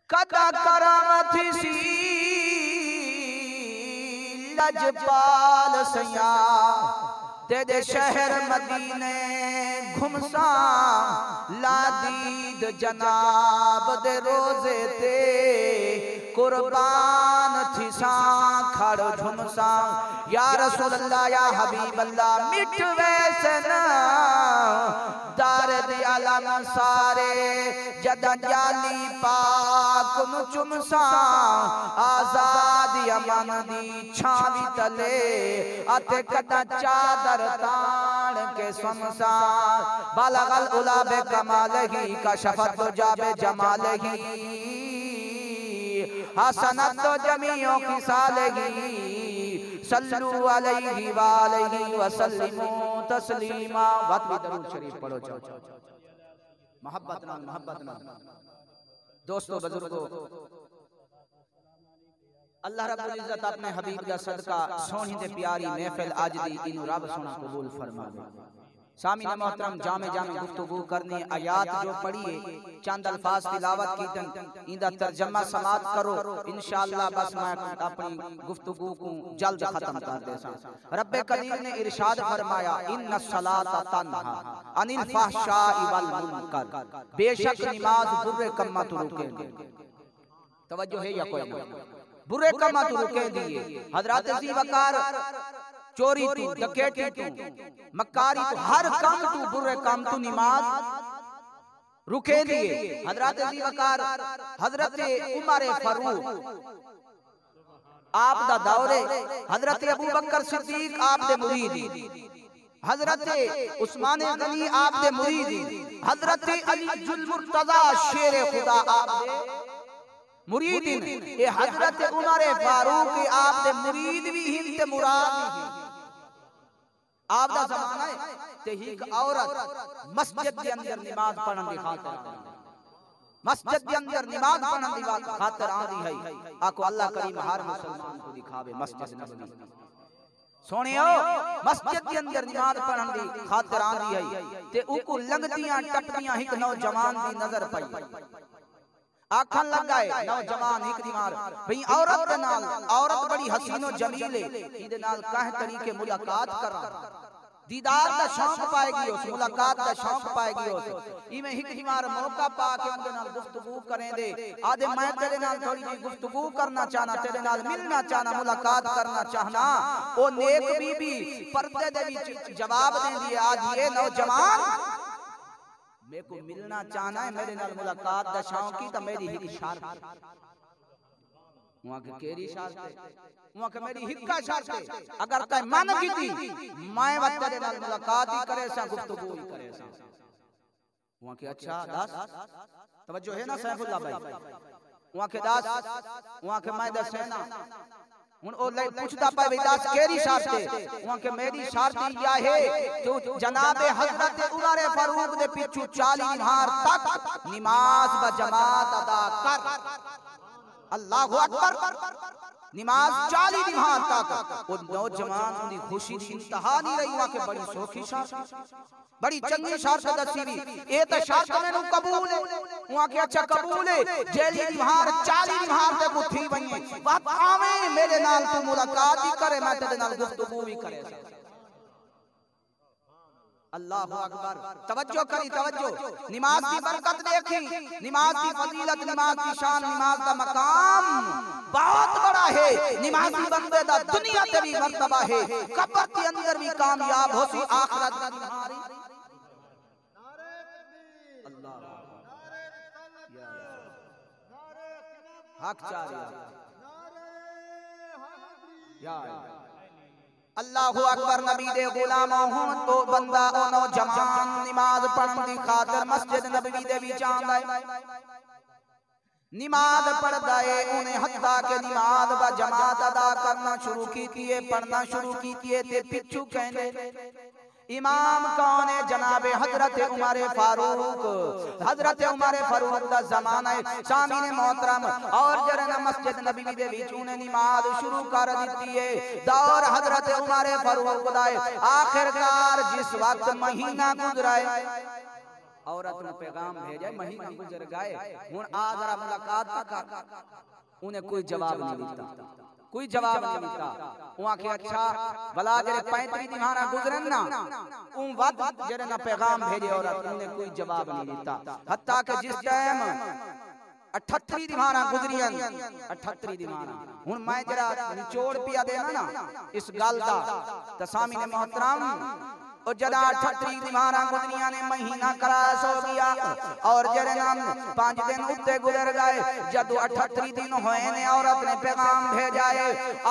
कदा करामत सी लजपाल सया तेरे शहर मदीने घुमसा लादीद जनाब दे रोजे ते कुर्बान थी सा खड़ झुमसा या रसूल अल्लाह या हबीब अल्लाह मिट वैसे ना दार दे आलम सारे जदा जाली पाक नु चुमसा आजाद अमन दी छावी तले अते कदा चादर तान के समसा बालगल उला बे कमालही का शफत जाबे जमालही हसनत तो जमीओ की सालही सल्लु अलैहि व अलैहि वसल्लिमु तस्लीमा। वत भी दरूद शरीफ पढ़ो जाओ मोहब्बत ना दोस्तों बुजुर्गों अल्लाह रब्बुल इज्जत अपने हबीब दा सदका सोहनी ते प्यारी महफिल आज दी इनु रब सोना कबूल फरमावे। सामीन मोहतरम जामे गुफ्तगू करनी आयात जो पढ़िए चंद अल्फाज तिलावत कीतन इंदा तर्जमा समात करो इंशाअल्लाह। बस मैं अपनी गुफ्तगू को जल्द खत्म कर देसा। रब्बे करीम ने इरशाद फरमाया इन्ना सलाता तन्हा अनिल फहशाई वल मुनकर, बेशक नमाज बुरे कम्मा तो रोके। तवज्जो है या कोई बुरे कम्मा तो रोके दिए। हजरत ज़ी वकार चोरी तू डकैती तू मक्कारी तू हर काम तू बुरे काम तू नमाज रुके दिए। हजरत ज़ी वकार हजरत उमर फारूक आप दा दौरे, हजरत अबू बकर सिद्दीक आप दे मुरीद, हजरत उस्मान गनी आप दे मुरीद, हजरत अली जुल मुर्तजा शेर खुदा आप दे मुरीद। ये हजरत उमर फारूक आप दे मुरीद भी हिंद ते मुराद आप दा जमाना है ते ही औरत मस्जिद के अंदर नमाज पढ़न दी खातिर मस्जिद के अंदर नमाज पढ़न दी खातिर आंदी है। आको अल्लाह करीम हर मुसलमान को दिखावे मस्जिद नबवी सोनियो मस्जिद के अंदर नमाज पढ़न दी खातिर आंदी है ते उको लंघदियां टपदियां एक नौजवान दी नजर पई। आखन लगा है नौजवान एक दीवार भई औरत दे नाल, औरत बड़ी हसीनो जमीले इदे नाल काहे तरीके मुलाकात करा, दीदार दा शौक पाएगी, उस मुलाकात दा शौक पाएगी। उस इमे एक दीवार मौका पा के उनके नाल गुफ्तगू करें दे आदे मैं तेरे नाल थोड़ी जी गुफ्तगू करना चाहना, तेरे नाल मिलना चाहना, मुलाकात करना चाहना। ओ नेक बीबी पर्दे दे विच जवाब दे दिए आज ये नौजवान मेरे को मिलना चाहना है, मेरे नाल मुलाकात दा शौक की तो मेरी ही शर्त वहां के केरी शर्त है, वहां के मेरी हिक्का शर्त है। अगर तय मन कीती मैं व तेरे नाल मुलाकात ही करे सा गुफ्तगू ही करे सा। वहां के अच्छा दास तवज्जो है ना सैफुल्लाह भाई, वहां के दास वहां के मैं दसे ना हुन ओ ले पूछदा पाए भाई दास केरी शर्त है, वहां के मेरी शर्त या है तो जनाबे हजरत उमर फारूक दे पीछू 40 हार तक नमाज ब जमात अदा कर। अल्लाहु अकबर नमाज 40 हार तक। वो नौजवान दी खुशी दी इंतहा नहीं रही, वहां के बड़ी सौखी शर्त बड़ी चंगी शर्त दसी भी ए तो शर्त मेनू कबूल है। वहां के अच्छा कबूल है जेली हार 40 हार ते बुथी बने बात आवे मेरे नाल तू मुलाकात ही करे, मैं तेरे नाल गुफ्तगू भी करे। अल्लाहु अकबर तवज्जो करी तवज्जो। नमाज की बरकत देखी, नमाज की फजीलत, नमाज की शान, नमाज का मकाम बहुत बड़ा है। नमाजी बंदे दा दुनिया ते भी मर्तबा है, कब्र के अंदर भी कामयाब होसी, आखिरत दी तुम्हारी अल्लाह हक चारिया या अल्लाहु अकबर। नबी दे गुलाम होन तो बंदा ओ नौजवान नमाज पढ़न दी खातिर मस्जिद नबवी दे विच आंदा है, नमाज पढ़दा है। उन्हें हत्ता के नमाज ब जमात अदा करना शुरू की है, पढ़ना शुरू की है ते पिछू कहने इमाम कौन है? जनाबे हजरत उमर फारूक। हजरत उमर फारूक का जमाना है सामीने मोहतरम और जरा मस्जिद नबी दे विच उन्हें नमाज शुरू कर दी है। दौर हजरत उमर फारूक दा है। आखिरकार जिस वक्त महीना गुजरा है औरत ने पैगाम भेजा, महीना गुजर गए, हुन आ जरा मुलाकात कर। उन्हें कोई जवाब नहीं देता, कोई जवाब नहीं देता। वहां के अच्छा भला जरे 35 दिहाना गुजरन ना, उन वद जरे ना पैगाम भेजे औरत, उन्हें कोई जवाब नहीं देता। हत्ता के जिस टाइम 38 दिहाना गुजरियन, 38 दिहाना हुन मैं जरा निचोड़ पिया देना ना इस गल दा, तो सामने मोहतरम और जरा 38 दिहाना गुजरिया ने महीना करास हो गया, और जरे नाम 5 दिन उत्ते गुजर गए। जदू 38 दिन होए ने औरत ने पैगाम भेजा है,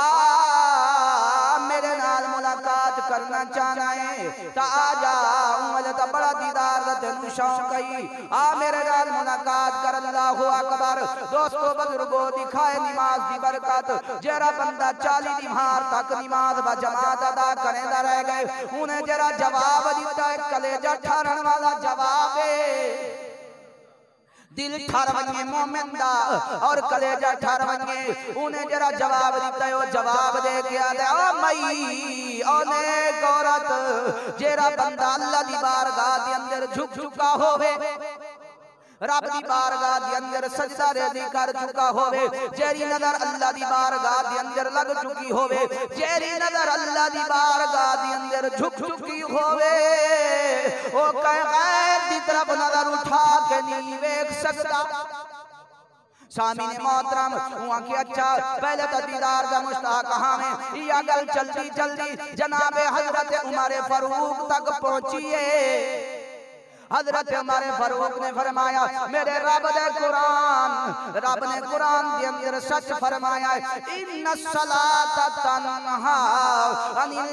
आ मेरे नाल मुलाकात करना चाहना है तो आ जा, उमल तो बड़ा दीदार दा तेनू शौक है, आ मेरे नाल मुलाकात कर। अल्लाहु अकबर। दोस्तों बुजुर्गों दिखाए नमाज दी बरकत, जरा बंदा 40 दिहार तक नमाज बा जमात अदा करेंदा रह गए, उन्हें जरा जवाब दिता है, कलेजा ठारण वाला जवाब है। दिल ठारवंगे मोमिन दा और कलेजा ठारवंगे, उन्हें जरा जवाब दिता है। वो जवाब दे गया दे ओ मई ओने औरत जेरा बंदा अल्लाह दी बारगाह दे अंदर झुक चुका होवे, रब दी बारगाह दे अंदर सजदा रेज़ी कर चुका होवे, जेरी नजर अल्लाह दी बारगाह दे अंदर लग चुकी होवे, जेरी नजर अल्लाह दी बारगाह दे अंदर झुक चुकी होवे, ओ कह गैर दी तरफ नजर उठा के नहीं देख सकता। सामीने मोहतरम वहां के अच्छा पहले तो दीदार दा मुश्ताक हमें या गल जल्दी जल्दी जनाबे हजरत उमर फारूक तक पहुंचिए। हजरत उमर फारूक ने फरमाया, मेरे रब ने कुरान के अंदर सच फरमाया है, इन्ना सलात तन्हा अनिल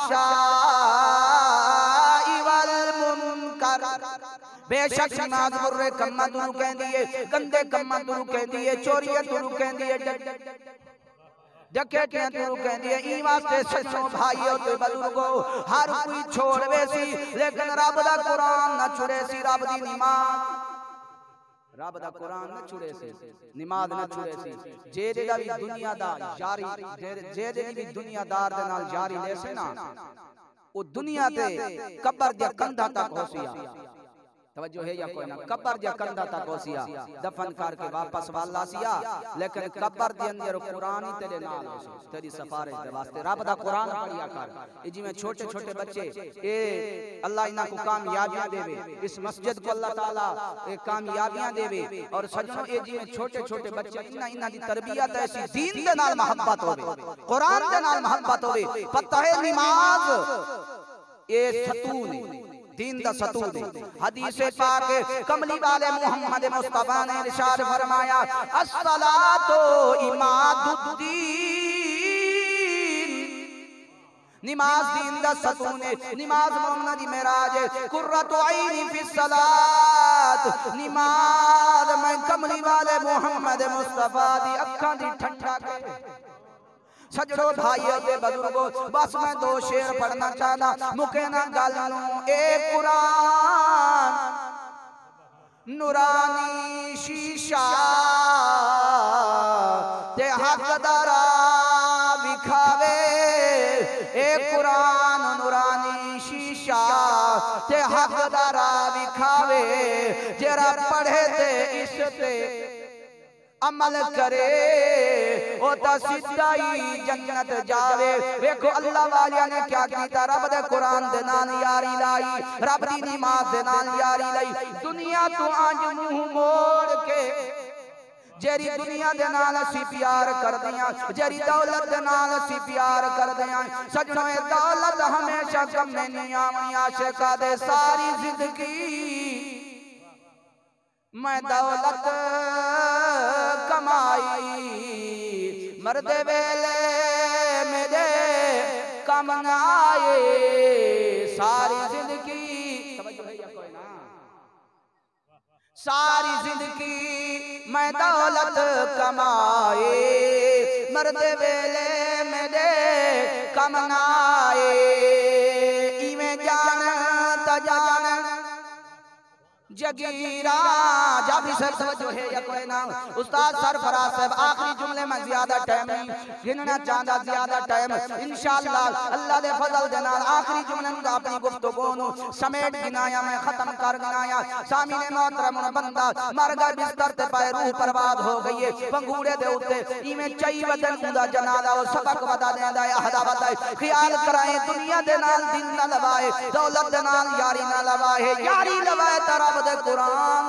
फहशाई वल मुनकर। बेशक नमाज बुरे कम्मा तुरु कहंदी है, गंदे कम्मा तुरु कहंदी है, चोरियां तुरु कहंदी है, डकैतियां तुरु कहंदी है। ई वास्ते सच्चो भाइयों ते बुजुर्गो हर कोई छोड़वे सी, लेकिन रब दा कुरान न छुड़े सी, रब दी नमाज, रब दा कुरान न छुड़े सी, नमाज न छुड़े सी। जे दा भी दुनिया दा यारी, जे भी दुनियादार दे नाल यारी लेसे ना, ओ दुनिया ते कब्र दे कंधा तक होसिया। तवज्जो है या कोई ना? कब्र दे कंधा तक होसिया, दफन करके वापस वाला सिया, लेकिन कब्र दे अंदर कुरान ही तेरे नाल होसे, तेरी सिफारिश दे वास्ते रब दा कुरान पढ़िया कर। ए जिवें छोटे छोटे बच्चे ए अल्लाह इना को कामयाबियां देवे, इस मस्जिद को अल्लाह ताला ए कामयाबियां देवे। और सजनों ए जिवें छोटे छोटे बच्चे इना दी तरबियत ऐसी दीन दे नाल मोहब्बत होवे, कुरान दे नाल मोहब्बत होवे। पता है नमाज ए सतून दीन दा सतून है। हदीस पाक कमली वाले मोहम्मद मुस्तफा ने इरशाद फरमाया, अस्सलातु इमादुद्दीन, नमाज दीन दा सतून है, नमाज मोमिना दी मेराज है। कुर्रतु ऐनी फी सलात, नमाज मैं कमली वाले मोहम्मद मुस्तफा दी अखां दी ठंडक है। सजड़ो भाइयों ते बुजुर्गो बस मैं 2 शेर पढ़ना चाहना, मुके ना गल नू। ए कुरान नूरानी शीशा ते हक दरा विखावे, ए कुरान नूरानी शीशा ते हक दरा विखावे, जरा पढ़े ते इस ते अमल करे ओ ता सीधा ही जन्नत जावे। देखो अल्लाह वालिया ने क्या कीता, रब दे कुरान दे नाल यारी लाई, रब दी नमाज दे नाल यारी लाई। दुनिया तो आज मुंह मोड़ के जेरी दुनिया दे नाल असी प्यार करदियां, जेरी दौलत दे नाल असी प्यार करदियां, सजणों ए दौलत हमेशा कम नहीं आवनी। आशिका दे सारी जिंदगी मैं दौलत कमाई, मरदे वेले मेरे कम न आए, सारी जिंदगी सारी जिंदगी मैं दौलत कमाए, मरदे वेले मेरे कम न आए। इवें जान त जान जगीरा जाबी से तवज्जो है या कोई ना उस्ताद सरफराज साहब आखिरी जुमले में ज्यादा टाइम नहीं गिनना चाहता ज्यादा टाइम इंशाअल्लाह अल्लाह दे फजल दे नाल आखिरी जुमले में अपनी गुफ्तगू नु समेट गिनाया मैं खत्म कर गिनाया सामने मोहतरम बंदा मर गया बिस्तर ते पाए रूह बर्बाद हो गई है पंगूड़े दे उत्ते इवें चई वदन उदा जनाजा ओ सबक बता देंदा है अहदा बताए ख्याल कराए दुनिया दे नाल दिल ना लवाए दौलत दे नाल यारी ना लवाए यारी लवाए तरब दे कुरान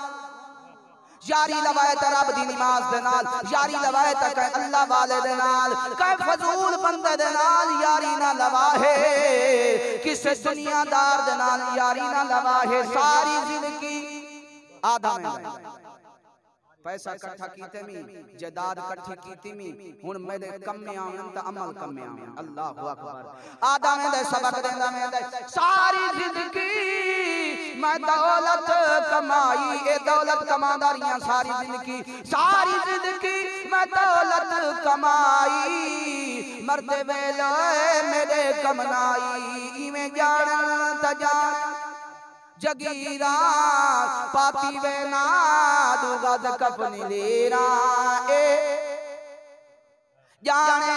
यारी लवाए तरब दी नमाज दे नाल यारी लवाए तक अल्लाह वाले दे नाल कै फजूल बंदे दे नाल यारी ना लवाए किसे दुनियादार दे नाल यारी ना लवाए सारी जिंदगी आधा में पैसा इकट्ठा कीते मी जायदाद इकट्ठी कीती मी हुन मेरे कम में आवन त अमल कम में आवन अल्लाहु अकबर आधा में दे सबक देंदा में दे सारी जिंदगी मैं दौलत कमाई ए दौलत कमादारियां सारी जिंदगी मैं दौलत कमाई मरते वेले मेरे कमनाई इवें जान त जान जगीरा पाती वे ना दूगा द कफनी लेरा ए जाने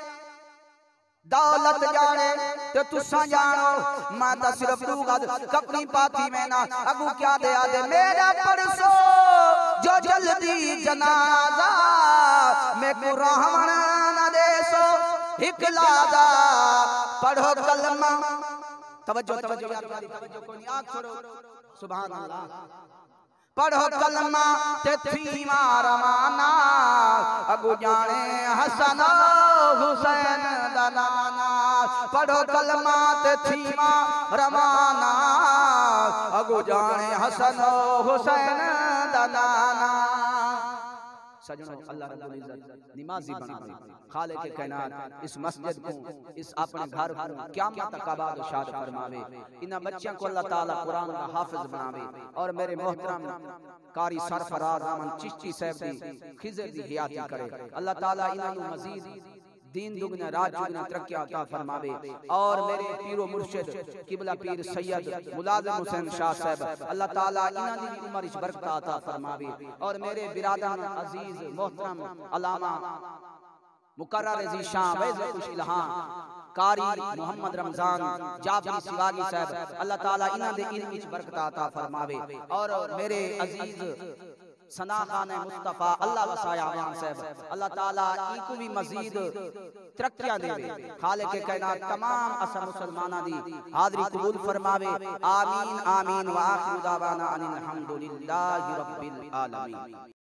दौलत जाने तो तुसा जानो मैं तो सिर्फ दूगा कफनी पाती में ना अगू क्या दे आदे मेरा परसो जो जल्दी जनाजा मैं को रहमन न देसो हिकलादा पढ़ो कलमा तवज्जो तवज्जो तवज्जो कोई आंख छोड़ो सुभान अल्लाह पढ़ो कलमा ते थीमा रवाना अगू जाने हसन हुसैन दा नाना पढ़ो कलमा ते थीमा रवाना अगू जाने हसन हुसैन दा नाना सजनों अल्लाह रब्बुल इज्जत नमाजी बना दे खालिक के कायनात इस मस्जिद को इस अपने घर को क़यामत तक आबाद शाद फरमावे इन बच्चों को अल्लाह ताला कुरान का हाफिज बनावे और मेरे मोहतरम कारी सरफराज अमन चिश्ती साहब दी खिजर दी हयाती करे अल्लाह ताला इन्हां मजीद दीन दुगना रात दुगना तरक्की अता फरमावे और मेरे पीरो मुर्शिद किबला पीर सैयद मुलाजिम हुसैन शाह साहब अल्लाह ताला इन्हां दी उम्र इच बरकत अता फरमावे और मेरे बिरादरान अजीज मोहतरम अलामा मुकर्रर ज़ीशान वैज़ खुश इल्हाम कारी मोहम्मद रमजान जाबरी सिवागी साहब अल्लाह ताला इन्हां दे इल्म इच बरकत अता फरमावे और मेरे अजीज सना खान मुस्तफा अल्लाह वसाया आवाम साहब अल्लाह ताला इनको भी मजीद तरक्कियां देवे खालिक के कायनात तमाम असा मुसलमाना दी हाज़री कबूल फरमावे आमीन आमीन व आखिर दावाना अनिल हम्दुलिल्लाहि रब्बिल आलमीन।